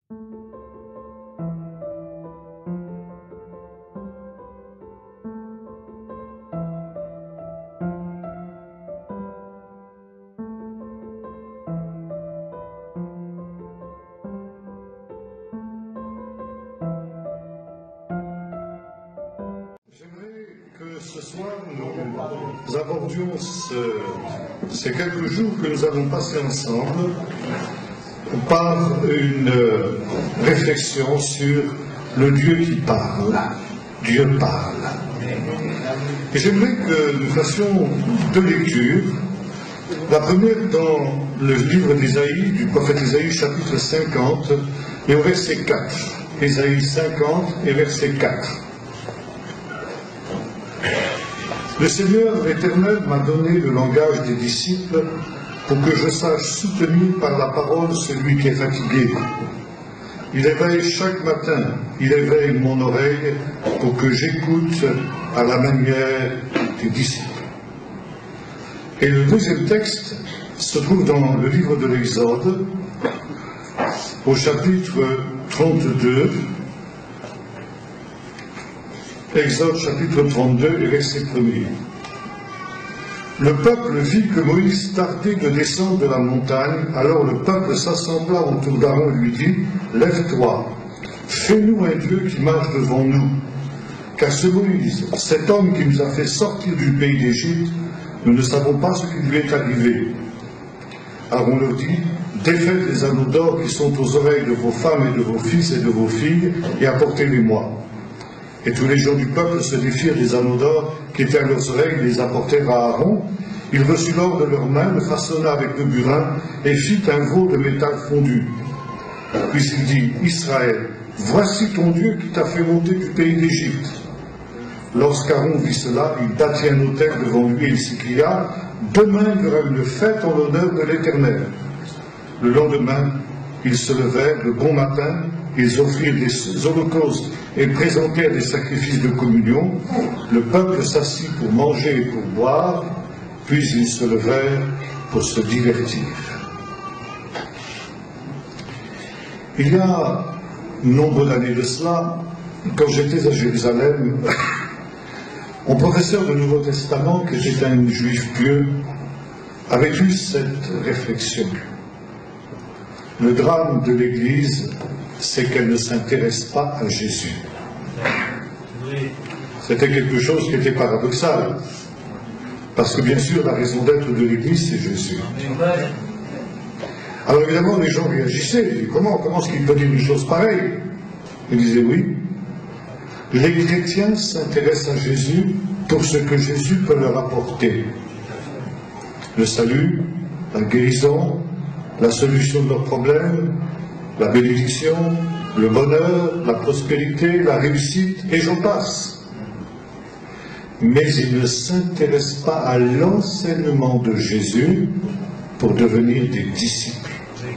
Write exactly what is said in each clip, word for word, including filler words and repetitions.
Ce soir, nous abordions ce, ces quelques jours que nous allons passer ensemble par une réflexion sur le Dieu qui parle. Dieu parle. Et j'aimerais que nous fassions deux lectures. La première dans le livre d'Ésaïe, du prophète Ésaïe, chapitre cinquante, et au verset quatre. Ésaïe cinquante et verset quatre. Le Seigneur l'Éternel m'a donné le langage des disciples pour que je sache soutenir par la parole celui qui est fatigué. Il éveille chaque matin, il éveille mon oreille pour que j'écoute à la manière des disciples. Et le deuxième texte se trouve dans le livre de l'Exode, au chapitre trente-deux, Exode chapitre trente-deux et verset premier. Le peuple vit que Moïse tardait de descendre de la montagne, alors le peuple s'assembla autour d'Aaron et lui dit, « Lève-toi, fais-nous un Dieu qui marche devant nous. Car ce Moïse, cet homme qui nous a fait sortir du pays d'Égypte, nous ne savons pas ce qui lui est arrivé. » Aaron leur dit, « Défaites les anneaux d'or qui sont aux oreilles de vos femmes et de vos fils et de vos filles, et apportez-les-moi. » Et tous les gens du peuple se défirent des anneaux d'or qui étaient à leurs oreilles et les apportèrent à Aaron. Il reçut l'or de leurs mains, le façonna avec le burin et fit un veau de métal fondu. Puis il dit, Israël, voici ton Dieu qui t'a fait monter du pays d'Égypte. Lorsqu'Aaron vit cela, il bâtit un autel devant lui et il s'écria, demain il y aura une fête en l'honneur de l'Éternel. Le lendemain, ils se levèrent le bon matin, ils offrirent des holocaustes et présentèrent des sacrifices de communion. Le peuple s'assit pour manger et pour boire, puis ils se levèrent pour se divertir. Il y a nombre d'années de cela, quand j'étais à Jérusalem, mon professeur de Nouveau Testament, qui était un juif pieux, avait eu cette réflexion. Le drame de l'Église, c'est qu'elle ne s'intéresse pas à Jésus. C'était quelque chose qui était paradoxal. Parce que bien sûr, la raison d'être de l'Église, c'est Jésus. Alors évidemment, les gens réagissaient. Ils disaient, comment, comment est-ce qu'il peut dire une chose pareille? Ils disaient, oui. Les chrétiens s'intéressent à Jésus pour ce que Jésus peut leur apporter. Le salut, la guérison, la solution de leurs problèmes, la bénédiction, le bonheur, la prospérité, la réussite, et j'en passe. Mais ils ne s'intéressent pas à l'enseignement de Jésus pour devenir des disciples.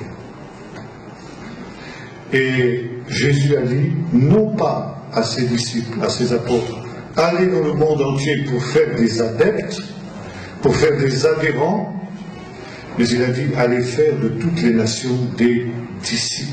Et Jésus a dit, non pas à ses disciples, à ses apôtres, allez dans le monde entier pour faire des adeptes, pour faire des adhérents, mais il a dit, allez faire de toutes les nations des disciples.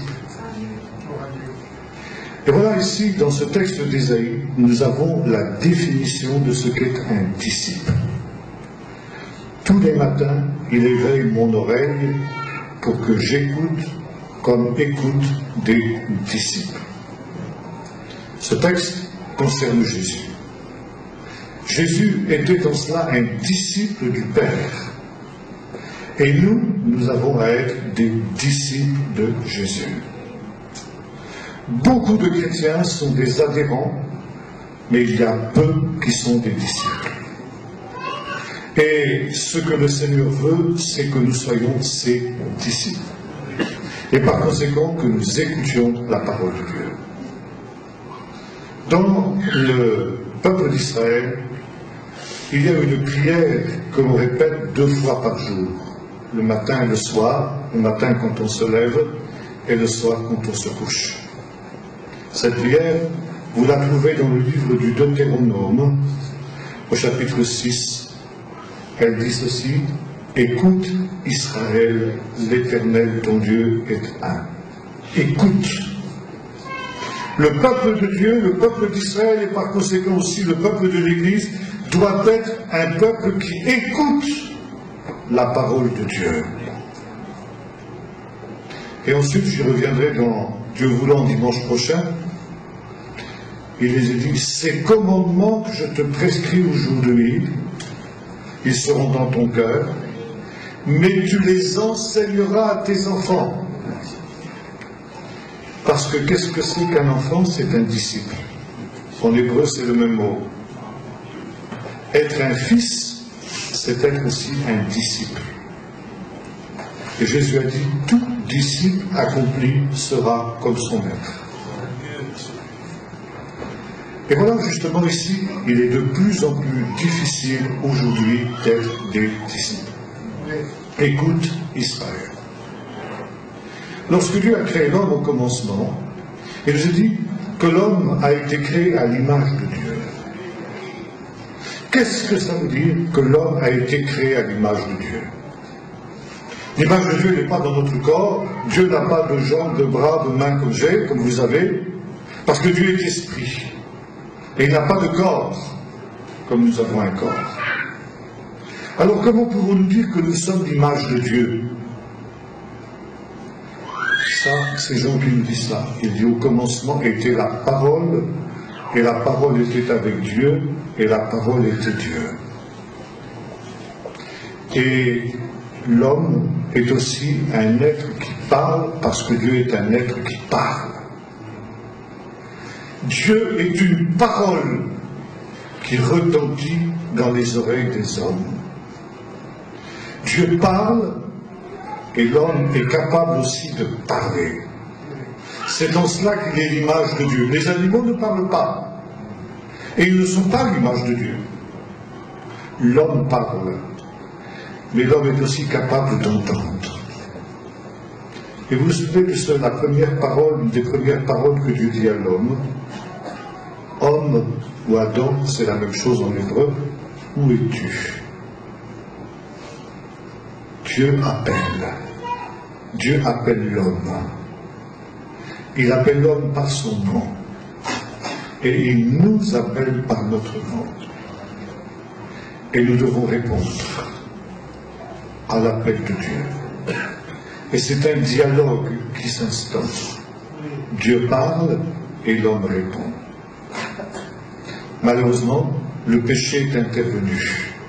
Et voilà ici, dans ce texte d'Ésaïe, nous avons la définition de ce qu'est un disciple. Tous les matins, il éveille mon oreille pour que j'écoute comme écoute des disciples. Ce texte concerne Jésus. Jésus était en cela un disciple du Père. Et nous, nous avons à être des disciples de Jésus. Beaucoup de chrétiens sont des adhérents, mais il y a peu qui sont des disciples. Et ce que le Seigneur veut, c'est que nous soyons ses disciples. Et par conséquent, que nous écoutions la parole de Dieu. Dans le peuple d'Israël, il y a une prière que l'on répète deux fois par jour. Le matin et le soir, le matin quand on se lève, et le soir quand on se couche. Cette prière, vous la trouvez dans le livre du Deutéronome, au chapitre six. Elle dit ceci, « Écoute Israël, l'Éternel ton Dieu est un. écoute. Le peuple de Dieu, le peuple d'Israël et par conséquent aussi le peuple de l'Église doit être un peuple qui écoute la parole de Dieu. Et ensuite, j'y reviendrai dans Dieu voulant dimanche prochain. Il les a dit, ces commandements que je te prescris aujourd'hui, ils seront dans ton cœur, mais tu les enseigneras à tes enfants. Parce que qu'est-ce que c'est qu'un enfant? C'est un disciple. En hébreu, c'est le même mot. Être un fils, c'est être aussi un disciple. Et Jésus a dit, tout disciple accompli sera comme son maître. Et voilà, justement ici, il est de plus en plus difficile aujourd'hui d'être des disciples. Écoute Israël. Lorsque Dieu a créé l'homme au commencement, il nous a dit que l'homme a été créé à l'image de Dieu. Qu'est-ce que ça veut dire que l'homme a été créé à l'image de Dieu? L'image de Dieu n'est pas dans notre corps. Dieu n'a pas de jambes, de bras, de mains comme j'ai, comme vous avez, parce que Dieu est esprit. Et il n'a pas de corps, comme nous avons un corps. Alors comment pouvons-nous dire que nous sommes l'image de Dieu? Ça, c'est Jean qui nous dit ça. Il dit au commencement était la parole, et la parole était avec Dieu, et la parole était Dieu. Et l'homme est aussi un être qui parle, parce que Dieu est un être qui parle. Dieu est une parole qui retentit dans les oreilles des hommes. Dieu parle et l'homme est capable aussi de parler. C'est en cela qu'il est l'image de Dieu. Les animaux ne parlent pas et ils ne sont pas l'image de Dieu. L'homme parle, mais l'homme est aussi capable d'entendre. Et vous vous souvenez que c'est la première parole, une des premières paroles que Dieu dit à l'homme. Homme ou Adam, c'est la même chose en hébreu. Où es-tu? Dieu appelle. Dieu appelle l'homme. Il appelle l'homme par son nom. Et il nous appelle par notre nom. Et nous devons répondre à l'appel de Dieu. Et c'est un dialogue qui s'instaure. Dieu parle et l'homme répond. Malheureusement, le péché est intervenu.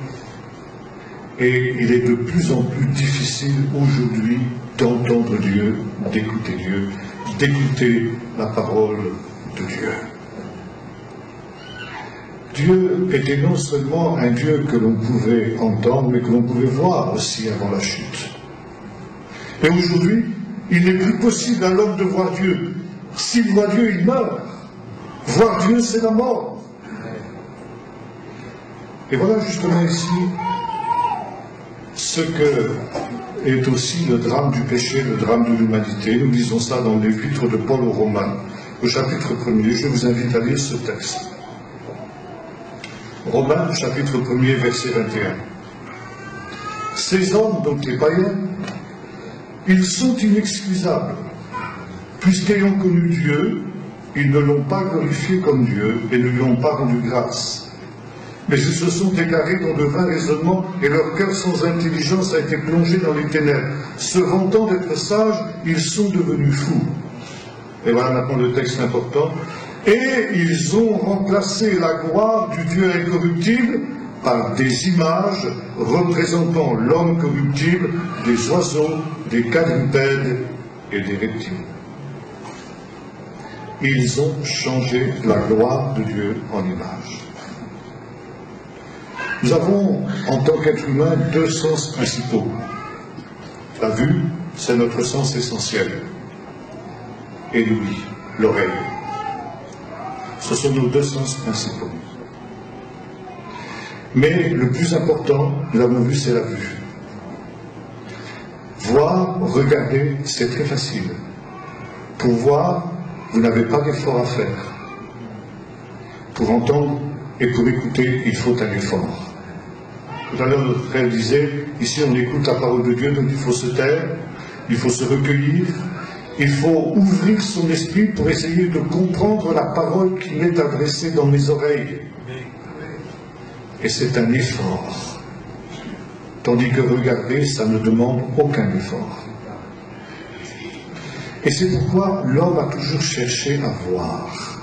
Et il est de plus en plus difficile aujourd'hui d'entendre Dieu, d'écouter Dieu, d'écouter la parole de Dieu. Dieu était non seulement un Dieu que l'on pouvait entendre, mais que l'on pouvait voir aussi avant la chute. Et aujourd'hui, il n'est plus possible à l'homme de voir Dieu. S'il voit Dieu, il meurt. Voir Dieu, c'est la mort. Et voilà justement ici ce que est aussi le drame du péché, le drame de l'humanité. Nous lisons ça dans l'épître de Paul aux Romains, au chapitre premier. Je vous invite à lire ce texte. Romains, chapitre premier, verset vingt et un. Ces hommes, donc les païens, ils sont inexcusables, puisqu'ayant connu Dieu, ils ne l'ont pas glorifié comme Dieu et ne lui ont pas rendu grâce. Mais ils se sont égarés dans de vains raisonnements et leur cœur sans intelligence a été plongé dans les ténèbres. Se vantant d'être sages, ils sont devenus fous. Et voilà maintenant le texte important. Et ils ont remplacé la gloire du Dieu incorruptible par des images représentant l'homme corruptible, des oiseaux, des quadrupèdes et des reptiles. Ils ont changé la gloire de Dieu en image. Nous avons, en tant qu'être humain, deux sens principaux. La vue, c'est notre sens essentiel. Et l'ouïe, l'oreille. Ce sont nos deux sens principaux. Mais le plus important, nous l'avons vu, c'est la vue. Voir, regarder, c'est très facile. Pour voir, vous n'avez pas d'effort à faire. Pour entendre et pour écouter, il faut un effort. Tout à l'heure, notre frère disait, ici on écoute la parole de Dieu, donc il faut se taire, il faut se recueillir, il faut ouvrir son esprit pour essayer de comprendre la parole qui m'est adressée dans mes oreilles. Et c'est un effort. Tandis que regarder, ça ne demande aucun effort. Et c'est pourquoi l'homme a toujours cherché à voir.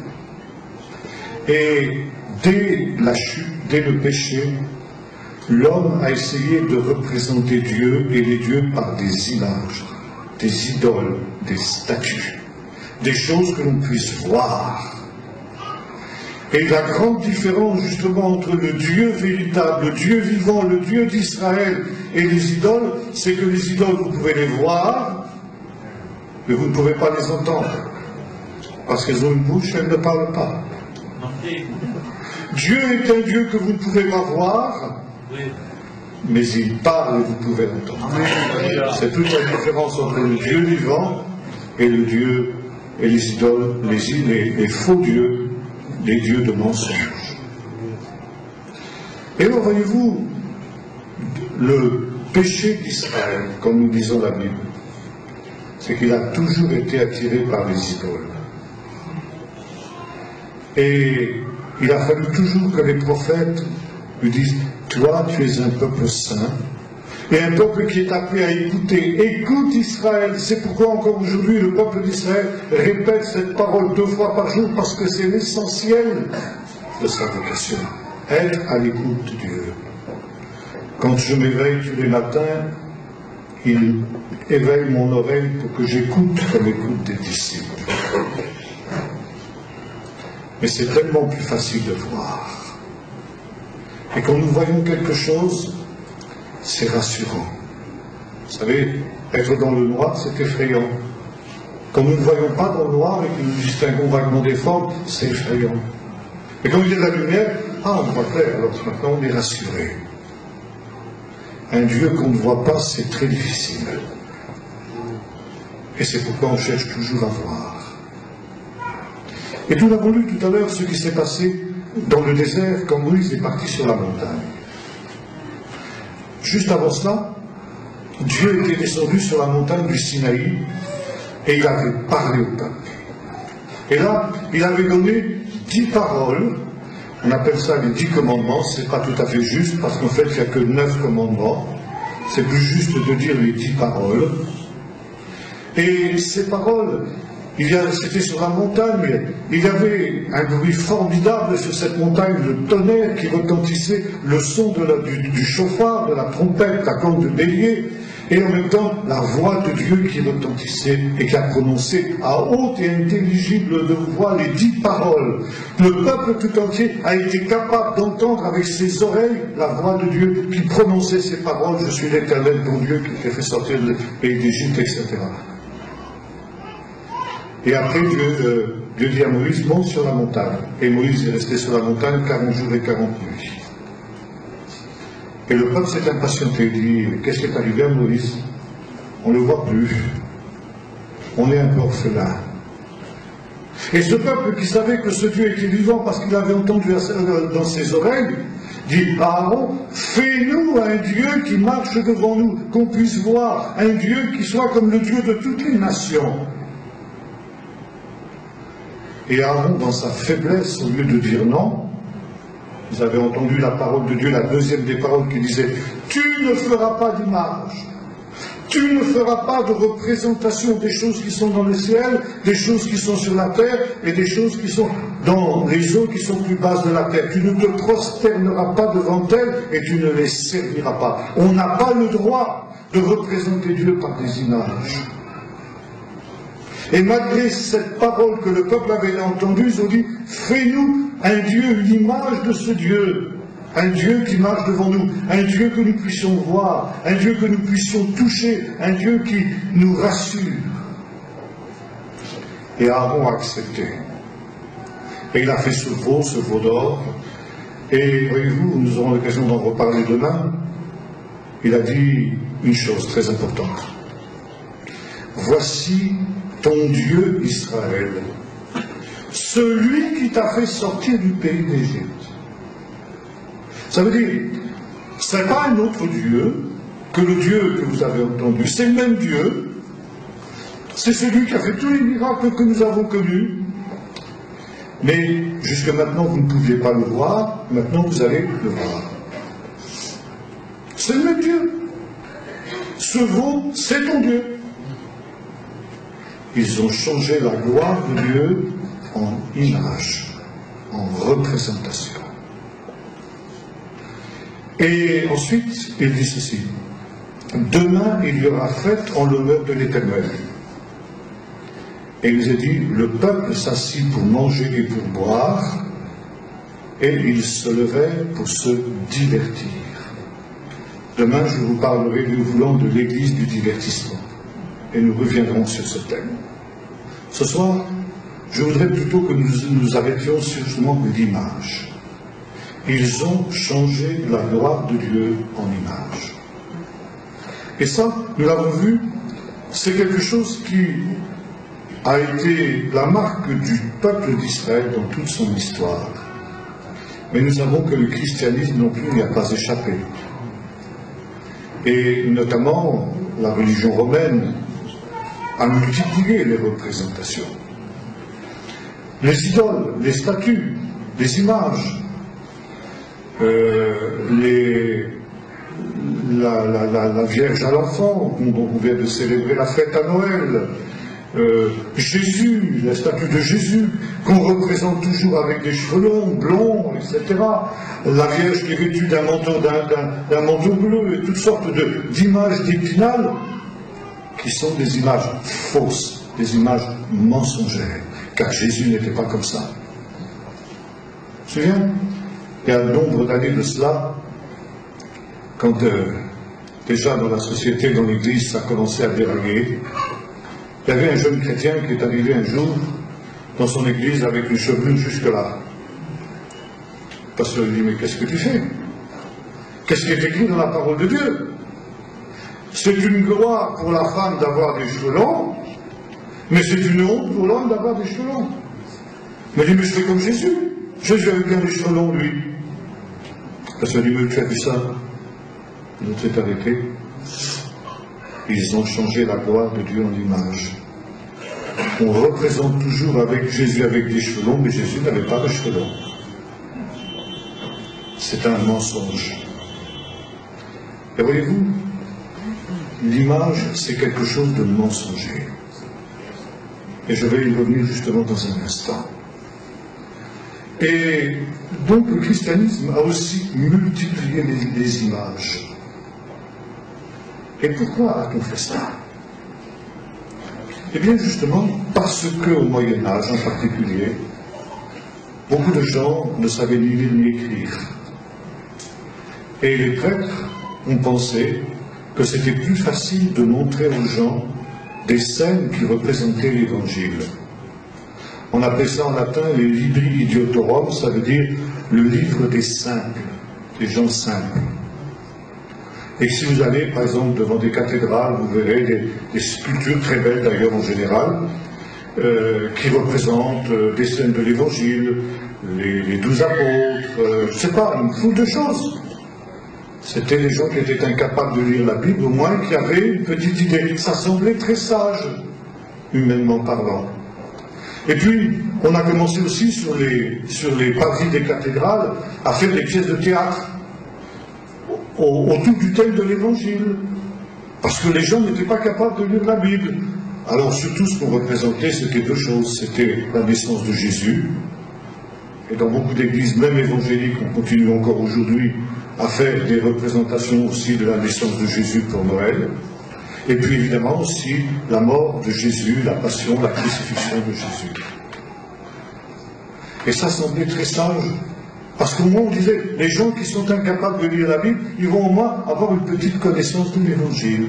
Et dès la chute, dès le péché, l'homme a essayé de représenter Dieu et les dieux par des images, des idoles, des statues, des choses que l'on puisse voir. Et la grande différence justement entre le Dieu véritable, le Dieu vivant, le Dieu d'Israël et les idoles, c'est que les idoles, vous pouvez les voir, mais vous ne pouvez pas les entendre. Parce qu'elles ont une bouche, elles ne parlent pas. Dieu est un Dieu que vous ne pouvez pas voir, mais il parle et vous pouvez l'entendre. C'est toute la différence entre le Dieu vivant et le Dieu et les idoles, les, les, les faux dieux, les dieux de mensonges. Et alors, voyez-vous, le péché d'Israël, comme nous disons la Bible, c'est qu'il a toujours été attiré par les idoles. Et il a fallu toujours que les prophètes lui disent, toi tu es un peuple saint, et un peuple qui est appelé à écouter. Écoute Israël, c'est pourquoi encore aujourd'hui le peuple d'Israël répète cette parole deux fois par jour, parce que c'est l'essentiel de sa vocation, être à l'écoute de Dieu. Quand je m'éveille tous les matins, il éveille mon oreille pour que j'écoute comme écoute des disciples. Mais c'est tellement plus facile de voir. Et quand nous voyons quelque chose, c'est rassurant. Vous savez, être dans le noir, c'est effrayant. Quand nous ne voyons pas dans le noir et que nous distinguons vaguement des formes, c'est effrayant. Et quand il y a de la lumière, ah, on voit clair, alors maintenant on est rassuré. Un Dieu qu'on ne voit pas, c'est très difficile. Et c'est pourquoi on cherche toujours à voir. Et nous avons lu tout à l'heure ce qui s'est passé dans le désert quand Moïse est parti sur la montagne. Juste avant cela, Dieu était descendu sur la montagne du Sinaï et il avait parlé au peuple. Et là, il avait donné dix paroles. On appelle ça les dix commandements. C'est pas tout à fait juste parce qu'en fait, il n'y a que neuf commandements. C'est plus juste de dire les dix paroles. Et ces paroles, c'était sur la montagne, il y avait un bruit formidable sur cette montagne, le tonnerre qui retentissait, le son de la, du, du chauffard, de la trompette, la corne de bélier, et en même temps la voix de Dieu qui retentissait et qui a prononcé à haute et intelligible de voix les dix paroles. Le peuple tout entier a été capable d'entendre avec ses oreilles la voix de Dieu qui prononçait ces paroles, je suis l'Éternel ton Dieu qui t'a fait sortir du pays d'Égypte, et cetera. Et après, Dieu, euh, Dieu dit à Moïse, monte sur la montagne. Et Moïse est resté sur la montagne quarante jours et quarante nuits. Et le peuple s'est impatienté, il dit, qu'est-ce qui est arrivé à Moïse? On ne le voit plus. On est un peu orphelin. Et ce peuple qui savait que ce Dieu était vivant parce qu'il avait entendu dans ses oreilles, dit, Aaron, fais-nous un Dieu qui marche devant nous, qu'on puisse voir, un Dieu qui soit comme le Dieu de toutes les nations. Et Aaron, dans sa faiblesse, au lieu de dire non, vous avez entendu la parole de Dieu, la deuxième des paroles qui disait « Tu ne feras pas d'image, tu ne feras pas de représentation des choses qui sont dans le ciel, des choses qui sont sur la terre et des choses qui sont dans les eaux qui sont plus basses de la terre. Tu ne te prosterneras pas devant elles et tu ne les serviras pas. » On n'a pas le droit de représenter Dieu par des images. Et malgré cette parole que le peuple avait entendue, ils ont dit, fais-nous un Dieu, une image de ce Dieu, un Dieu qui marche devant nous, un Dieu que nous puissions voir, un Dieu que nous puissions toucher, un Dieu qui nous rassure. Et Aaron a accepté. Et il a fait ce veau, ce veau d'or, et voyez-vous, nous aurons l'occasion d'en reparler demain, il a dit une chose très importante. Voici ton Dieu Israël, celui qui t'a fait sortir du pays d'Égypte. Ça veut dire, ce n'est pas un autre Dieu que le Dieu que vous avez entendu, c'est le même Dieu C'est celui qui a fait tous les miracles que nous avons connus. Mais jusque maintenant, vous ne pouviez pas le voir, maintenant vous allez le voir. C'est le même Dieu. Ce veau, c'est ton Dieu. Ils ont changé la gloire de Dieu en image, en représentation. Et ensuite, il dit ceci. Demain, il y aura fête en l'honneur de l'Éternel. Et il nous a dit, le peuple s'assit pour manger et pour boire, et il se levait pour se divertir. Demain, je vous parlerai, nous voulons, de l'église du divertissement. Et nous reviendrons sur ce thème. Ce soir, je voudrais plutôt que nous nous arrêtions sur justement l'image. Ils ont changé la gloire de Dieu en image. Et ça, nous l'avons vu, c'est quelque chose qui a été la marque du peuple d'Israël dans toute son histoire. Mais nous savons que le christianisme non plus n'y a pas échappé. Et notamment, la religion romaine a multiplié les représentations. Les idoles, les statues, les images, euh, les, la, la, la, la Vierge à l'enfant, dont on vient de célébrer la fête à Noël, euh, Jésus, la statue de Jésus, qu'on représente toujours avec des cheveux longs, blonds, et cetera. La Vierge qui est vêtue d'un manteau, d'un, d'un, d'un manteau bleu, et toutes sortes de, d'images d'épinal, qui sont des images fausses, des images mensongères, car Jésus n'était pas comme ça. Tu te souviens, il y a un nombre d'années de cela, quand euh, déjà dans la société, dans l'église, ça commençait à dérailler, il y avait un jeune chrétien qui est arrivé un jour dans son église avec une chevelure jusque-là. Le pasteur lui dit, mais qu'est-ce que tu fais? Qu'est-ce qui est écrit dans la parole de Dieu? C'est une gloire pour la femme d'avoir des cheveux longs, mais c'est une honte pour l'homme d'avoir des cheveux longs. Il me dit, mais je fais comme Jésus. Jésus avait bien des cheveux longs, lui. Parce qu'il dit, mais tu as vu ça? L'autre s'est arrêté. Ils ont changé la gloire de Dieu en image. On représente toujours avec Jésus avec des cheveux longs, mais Jésus n'avait pas de cheveux longs. C'est un mensonge. Et voyez-vous, l'image, c'est quelque chose de mensonger. Et je vais y revenir justement dans un instant. Et donc le christianisme a aussi multiplié les, les images. Et pourquoi a-t-on fait ça? Eh bien justement parce qu'au Moyen-Âge en particulier, beaucoup de gens ne savaient ni lire ni écrire. Et les prêtres ont pensé que c'était plus facile de montrer aux gens des scènes qui représentaient l'Évangile. On appelait ça en latin les libri idiotorum, ça veut dire le livre des simples, des gens simples. Et si vous allez, par exemple, devant des cathédrales, vous verrez des, des sculptures très belles d'ailleurs en général, euh, qui représentent euh, des scènes de l'Évangile, les, les douze apôtres, euh, je ne sais pas, une foule de choses. C'était les gens qui étaient incapables de lire la Bible, au moins qui avaient une petite idée. Ça semblait très sage, humainement parlant. Et puis, on a commencé aussi sur les, sur les parvis des cathédrales à faire des pièces de théâtre au, autour du thème de l'Évangile. Parce que les gens n'étaient pas capables de lire la Bible. Alors surtout ce qu'on représentait, c'était deux choses. C'était la naissance de Jésus. Et dans beaucoup d'églises, même évangéliques, on continue encore aujourd'hui à faire des représentations aussi de la naissance de Jésus pour Noël. Et puis évidemment aussi la mort de Jésus, la passion, la crucifixion de Jésus. Et ça semblait très sage, parce qu'au moins on disait, les gens qui sont incapables de lire la Bible, ils vont au moins avoir une petite connaissance de l'Évangile.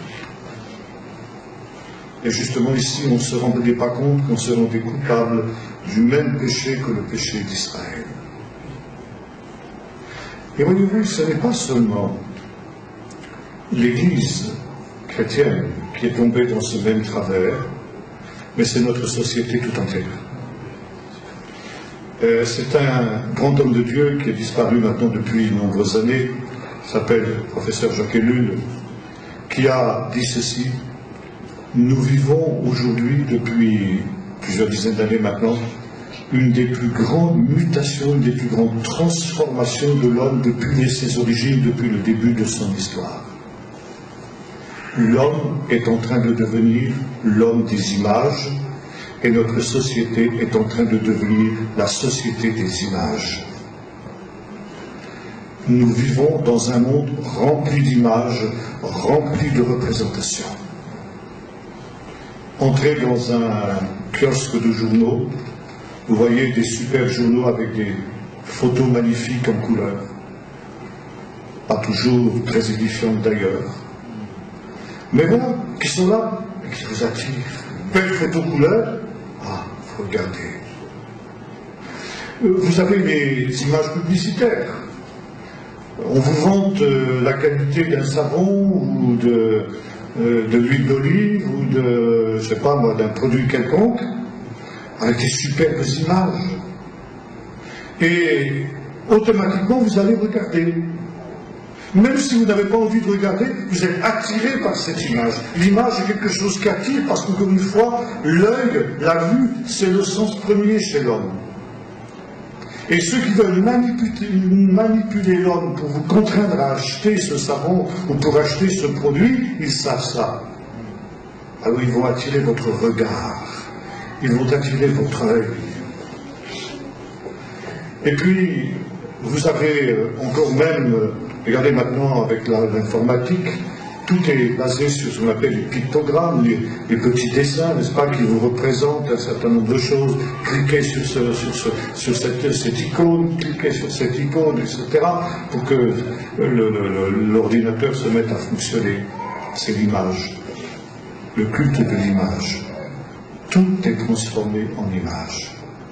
Et justement ici, on ne se rendait pas compte qu'on se rendait coupable du même péché que le péché d'Israël. Et voyez-vous, ce n'est pas seulement l'Église chrétienne qui est tombée dans ce même travers, mais c'est notre société tout entière. Euh, c'est un grand homme de Dieu qui est disparu maintenant depuis de nombreuses années, s'appelle le professeur Jacques Ellul, qui a dit ceci: Nous vivons aujourd'hui, depuis plusieurs dizaines d'années maintenant, une des plus grandes mutations, une des plus grandes transformations de l'homme depuis ses origines, depuis le début de son histoire. L'homme est en train de devenir l'homme des images, et notre société est en train de devenir la société des images. Nous vivons dans un monde rempli d'images, rempli de représentations. Entrez dans un kiosque de journaux, vous voyez des superbes journaux avec des photos magnifiques en couleur, pas toujours très édifiantes d'ailleurs, mais voilà, qui sont là et qui vous attirent. Belle photo couleur, ah, faut regarder. Vous avez les images publicitaires. On vous vante euh, la qualité d'un savon ou de, euh, de l'huile d'olive ou de, je sais pas moi, d'un produit quelconque, avec des superbes images. Et automatiquement, vous allez regarder. Même si vous n'avez pas envie de regarder, vous êtes attiré par cette image. L'image est quelque chose qui attire parce qu'encore une fois, l'œil, la vue, c'est le sens premier chez l'homme. Et ceux qui veulent manipuler, manipuler l'homme pour vous contraindre à acheter ce savon ou pour acheter ce produit, ils savent ça. Alors ils vont attirer votre regard, ils vont attirer votre œil. Et puis, vous avez encore même, regardez maintenant avec l'informatique, tout est basé sur ce qu'on appelle les pictogrammes, les, les petits dessins, n'est-ce pas, qui vous représentent un certain nombre de choses. Cliquez sur, ce, sur, ce, sur cette, cette icône, cliquez sur cette icône, et cetera, pour que l'ordinateur se mette à fonctionner. C'est l'image, le culte de l'image. Tout est transformé en image.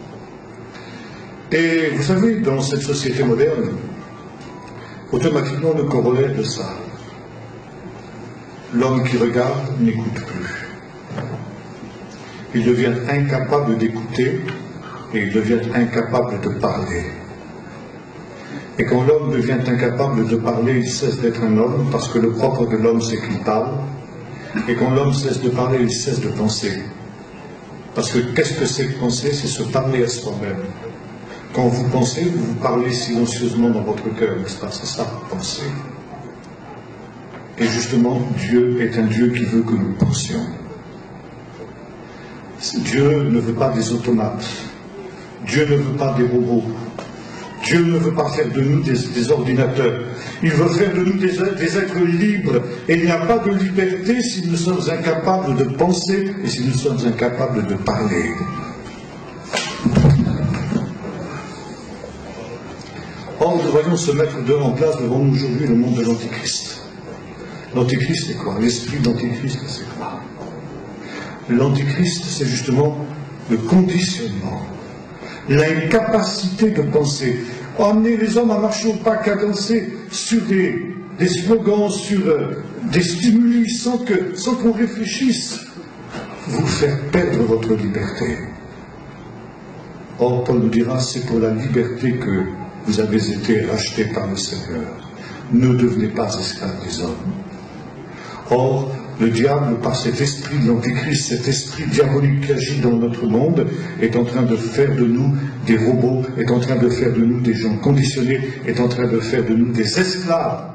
Et vous savez, dans cette société moderne, automatiquement le corollaire de ça, l'homme qui regarde n'écoute plus. Il devient incapable d'écouter et il devient incapable de parler. Et quand l'homme devient incapable de parler, il cesse d'être un homme parce que le propre de l'homme c'est qu'il parle. Et quand l'homme cesse de parler, il cesse de penser. Parce que qu'est-ce que c'est que penser? C'est se parler à soi-même. Quand vous pensez, vous vous parlez silencieusement dans votre cœur, n'est-ce pas? C'est ça, penser. Et justement, Dieu est un Dieu qui veut que nous pensions. Dieu ne veut pas des automates. Dieu ne veut pas des robots. Dieu ne veut pas faire de nous des, des ordinateurs. Il veut faire de nous des, des êtres libres. Et il n'y a pas de liberté si nous sommes incapables de penser et si nous sommes incapables de parler. Or, nous voyons se mettre en place devant nous aujourd'hui le monde de l'Antichrist. L'Antichrist, c'est quoi? L'esprit d'Antichrist, c'est quoi? L'Antichrist, c'est justement le conditionnement, l'incapacité de penser. Emmener les hommes à marcher au pas cadencé sur des, des slogans, sur euh, des stimuli, sans que, sans qu'on réfléchisse, vous faire perdre votre liberté. Or, Paul nous dira, c'est pour la liberté que vous avez été rachetés par le Seigneur. Ne devenez pas esclaves des hommes. Or, le diable, par cet esprit de l'Antéchrist, cet esprit diabolique qui agit dans notre monde, est en train de faire de nous des robots, est en train de faire de nous des gens conditionnés, est en train de faire de nous des esclaves.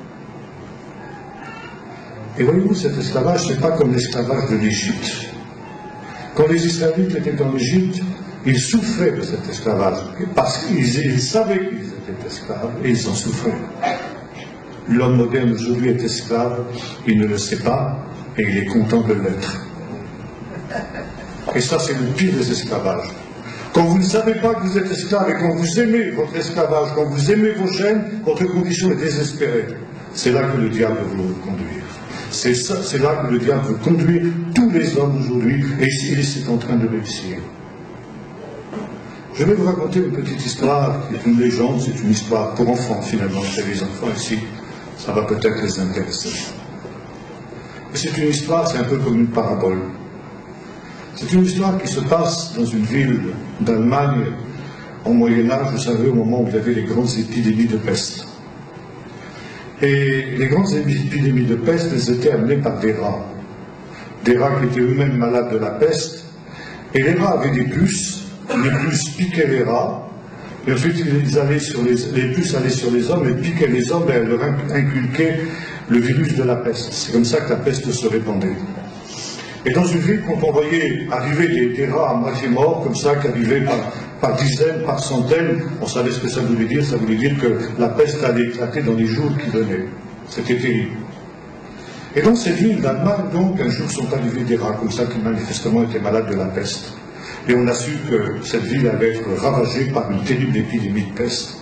Et voyez-vous, cet esclavage, ce n'est pas comme l'esclavage de l'Égypte. Quand les Israélites étaient en Égypte, ils souffraient de cet esclavage, parce qu'ils savaient qu'ils étaient esclaves, et ils en souffraient. L'homme moderne aujourd'hui est esclave, il ne le sait pas, et il est content de l'être. Et ça, c'est le pire des esclavages. Quand vous ne savez pas que vous êtes esclave, et quand vous aimez votre esclavage, quand vous aimez vos chaînes, votre condition est désespérée. C'est là que le diable veut vous conduire. C'est c'est là que le diable veut conduire tous les hommes aujourd'hui, et il est en train de réussir. Je vais vous raconter une petite histoire, qui est une légende, c'est une histoire pour enfants finalement, chez les enfants ici. Ça va peut-être les intéresser. C'est une histoire, c'est un peu comme une parabole. C'est une histoire qui se passe dans une ville d'Allemagne au Moyen-Âge, vous savez, au moment où il y avait les grandes épidémies de peste. Et les grandes épidémies de peste, elles étaient amenées par des rats. des rats qui étaient eux-mêmes malades de la peste, et les rats avaient des puces, les puces piquaient les rats, et ensuite ils allaient sur les, les puces allaient sur les hommes, et piquaient les hommes, et elles leur inculquaient le virus de la peste. C'est comme ça que la peste se répandait. Et dans une ville, quand on voyait arriver des, des rats à moitié morts, comme ça, qui arrivaient par, par dizaines, par centaines, on savait ce que ça voulait dire. Ça voulait dire que la peste allait éclater dans les jours qui venaient. C'était terrible. Et dans cette ville d'Allemagne, donc, un jour sont arrivés des rats comme ça, qui manifestement étaient malades de la peste. Et on a su que cette ville allait être ravagée par une terrible épidémie de peste.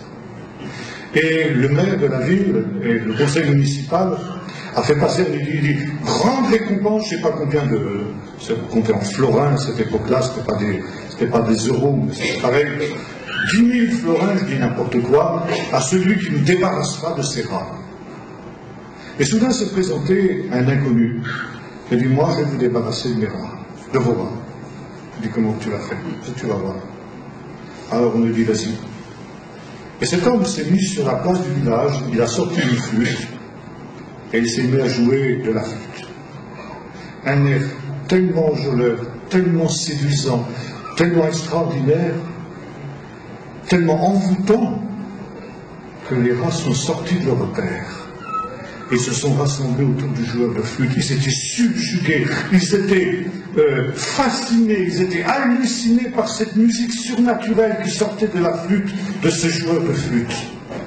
Et le maire de la ville et le conseil municipal a fait passer, il dit, grande récompense, je ne sais pas combien de, c'est compté en florins à cette époque-là, ce n'était pas des, c'était pas des euros, mais c'était pareil, dix mille florins, je dis n'importe quoi, à celui qui nous débarrassera de ces rats. Et soudain s'est présenté un inconnu, qui a dit, moi je vais vous débarrasser de mes rats, de vos rats. Je dis, comment tu l'as fait? Tu vas voir. Alors on lui dit, vas-y. Et cet homme s'est mis sur la place du village, il a sorti une flûte, et il s'est mis à jouer de la flûte. Un air tellement enjôleur, tellement séduisant, tellement extraordinaire, tellement envoûtant, que les rats sont sortis de leur repère et se sont rassemblés autour du joueur de flûte. Ils étaient subjugués, ils étaient euh, fascinés, ils étaient hallucinés par cette musique surnaturelle qui sortait de la flûte de ce joueur de flûte.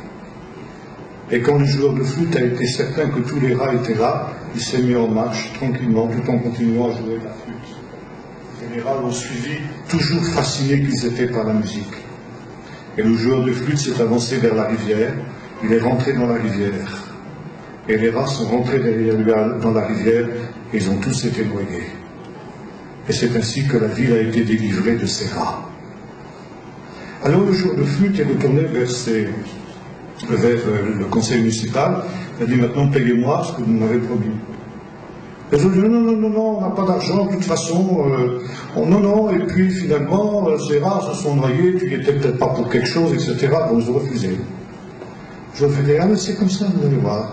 Et quand le joueur de flûte a été certain que tous les rats étaient là, il s'est mis en marche tranquillement, tout en continuant à jouer de la flûte. Et les rats l'ont suivi, toujours fascinés qu'ils étaient par la musique. Et le joueur de flûte s'est avancé vers la rivière, il est rentré dans la rivière. Et les rats sont rentrés derrière lui dans la rivière, et ils ont tous été noyés. Et c'est ainsi que la ville a été délivrée de ces rats. Alors le joueur de flûte est retourné vers ses... vers le conseil municipal, il a dit maintenant payez-moi ce que vous m'avez promis. Les autres disent non, non, non, non, on n'a pas d'argent, de toute façon, euh, oh, non, non, et puis finalement, euh, ces rats se sont noyés, tu n'étais peut-être pas pour quelque chose, et cetera. Bon, ils ont refusé. Je lui ai dit, ah mais c'est comme ça, vous allez voir.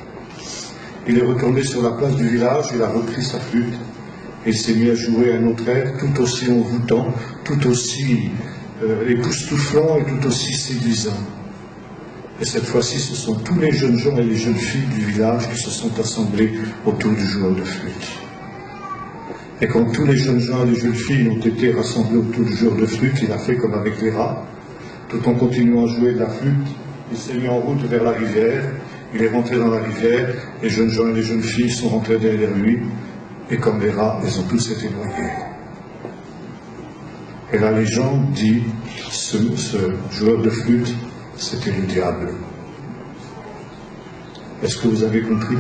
Il est retourné sur la place du village, il a repris sa flûte, et il s'est mis à jouer un autre air, tout aussi envoûtant, tout aussi euh, époustouflant et tout aussi séduisant. Et cette fois-ci, ce sont tous les jeunes gens et les jeunes filles du village qui se sont assemblés autour du joueur de flûte. Et quand tous les jeunes gens et les jeunes filles ont été rassemblés autour du joueur de flûte, il a fait comme avec les rats. Tout en continuant à jouer de la flûte, il s'est mis en route vers la rivière, il est rentré dans la rivière, les jeunes gens et les jeunes filles sont rentrés derrière lui, et comme les rats, ils ont tous été noyés. Et la légende dit, ce, ce joueur de flûte, c'était le diable. Est-ce que vous avez compris?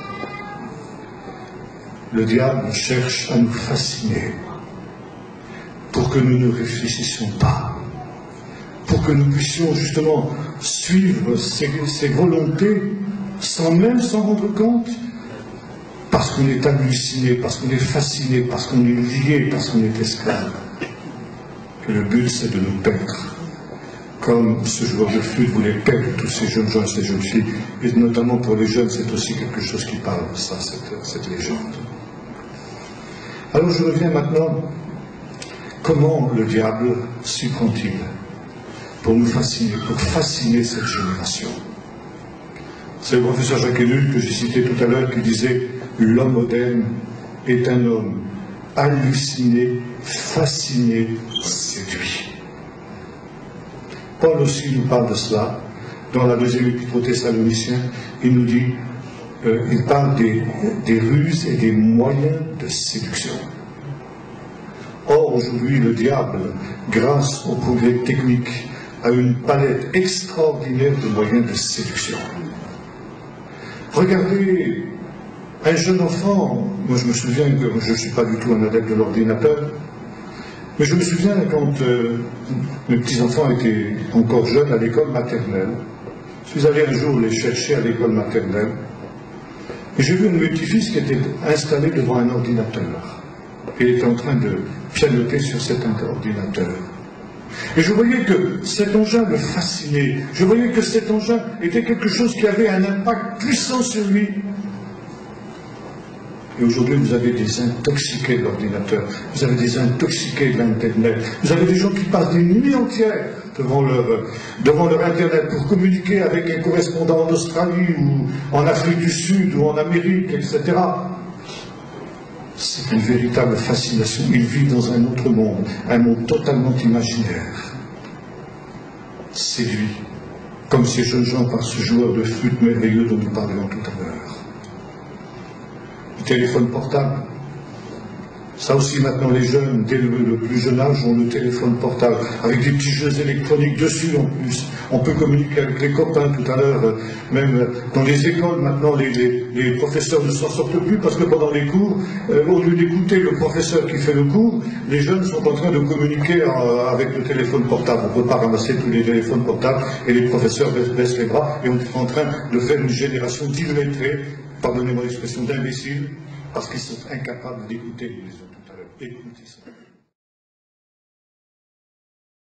Le diable cherche à nous fasciner pour que nous ne réfléchissions pas, pour que nous puissions justement suivre ses, ses volontés sans même s'en rendre compte, parce qu'on est halluciné, parce qu'on est fasciné, parce qu'on est lié, parce qu'on est esclave. Et le but, c'est de nous perdre. Comme ce joueur de flûte voulait perdre tous ces jeunes gens et ces jeunes filles, et notamment pour les jeunes, c'est aussi quelque chose qui parle, ça, cette, cette légende. Alors je reviens maintenant, comment le diable s'y prend-il pour nous fasciner, pour fasciner cette génération? C'est le professeur Jacques Ellul que j'ai cité tout à l'heure qui disait « L'homme moderne est un homme halluciné, fasciné, séduit ». Paul aussi nous parle de cela. Dans la deuxième épître aux Thessaloniciens, il nous dit, euh, il parle des, des ruses et des moyens de séduction. Or, aujourd'hui, le diable, grâce au progrès technique, a une palette extraordinaire de moyens de séduction. Regardez, un jeune enfant, moi je me souviens que je ne suis pas du tout un adepte de l'ordinateur, mais je me souviens quand euh, mes petits-enfants étaient encore jeunes à l'école maternelle. Je suis allé un jour les chercher à l'école maternelle et j'ai vu un de mes petits-fils qui était installé devant un ordinateur. Et il était en train de pianoter sur cet ordinateur. Et je voyais que cet engin le fascinait. Je voyais que cet engin était quelque chose qui avait un impact puissant sur lui. Et aujourd'hui, vous avez des intoxiqués de l'ordinateur, vous avez des intoxiqués de l'Internet, vous avez des gens qui passent des nuits entières devant leur, devant leur Internet pour communiquer avec un correspondant en Australie ou en Afrique du Sud ou en Amérique, et cetera. C'est une véritable fascination. Ils vivent dans un autre monde, un monde totalement imaginaire. Séduit, comme ces jeunes gens par ce joueur de flûte merveilleux dont nous parlions tout à l'heure. Le téléphone portable. Ça aussi, maintenant, les jeunes, dès le, le plus jeune âge, ont le téléphone portable, avec des petits jeux électroniques dessus en plus. On peut communiquer avec les copains tout à l'heure, même dans les écoles, maintenant, les, les, les professeurs ne s'en sortent plus, parce que pendant les cours, euh, au lieu d'écouter le professeur qui fait le cours, les jeunes sont en train de communiquer euh, avec le téléphone portable. On ne peut pas ramasser tous les téléphones portables, et les professeurs baissent, baissent les bras, et on est en train de faire une génération d'illettrés, pardonnez-moi l'expression, d'imbéciles, parce qu'ils sont incapables d'écouter, nous disons tout à l'heure. Écoutez ça.